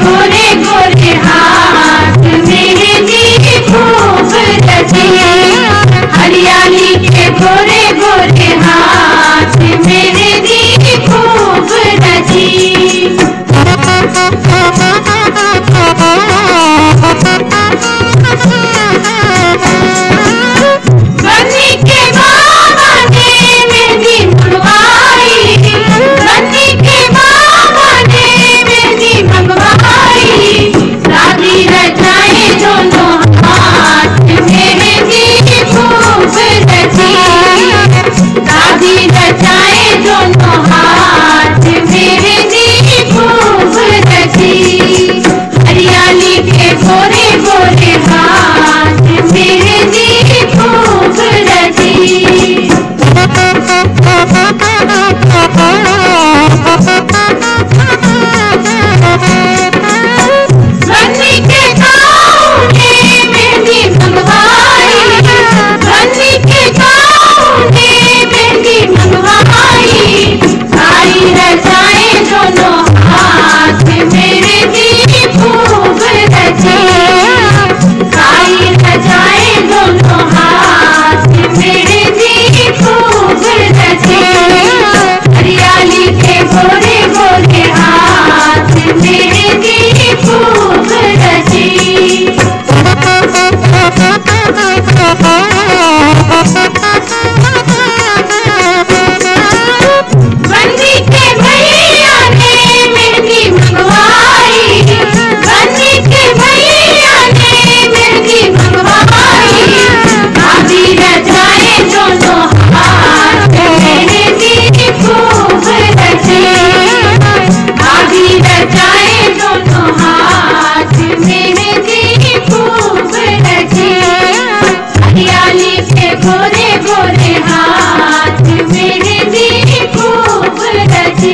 गोरे गोरे हाथ मेहंदी खूब रची, हरियाली के गोरे गोरे हाथ मेहंदी खूब रची। बन्नी के बाबा ने मेहंदी मंगवाई, बन्नी के बाबा ने मेहंदी मंगवाई, शादी रचाए दोनों हाथ मेहंदी खूब रची, शादी रचाए दोनों हाथ मेहंदी खूब रची, हरियाली के गोरे गोरे हाथ मेहंदी खूब रची। बन्नी के गाँव ने मेहंदी मंगवाई, बन्नी के गाँव ने मेहंदी मंगवाई, साड़ी रचाए दोनों हाथ मेहंदी खूब रची, साड़ी रचाए दोनों हाथ मेहंदी खूब रची, हरियाली के गोरे गोरे हाथ मेहंदी खूब रची। बन्नी के भैया ने मेहंदी मंगवाई, बन्नी के भैया ने मेहंदी मंगवाई, शादी रचाए दोनों हाथ मेहंदी खूब रची, शादी रचाए दोनों हाथ मेहंदी खूब रची, हरियाली के गोरे गोरे हाथ मेहंदी खूब रची।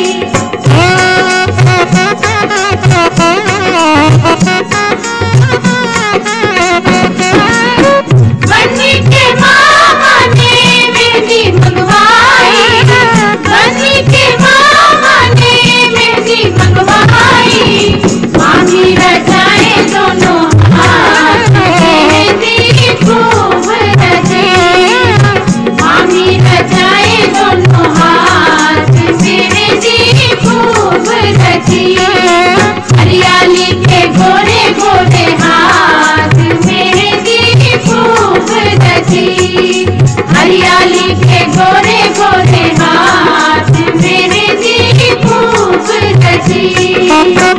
बन्नी के मामा ने मेहंदी मंगवाई, बन्नी के मामा ने मेहंदी मंगवाई, मामी रचाए दोनों हाथ मेहंदी खूब रची, मामी रचाए दोनों हाथ मेहंदी खूब रची, हरियाली के गोरे गोरे हाथ मेहंदी खूब रची, हरियाली के गोरे गोरे हाथ मेहंदी खूब रची।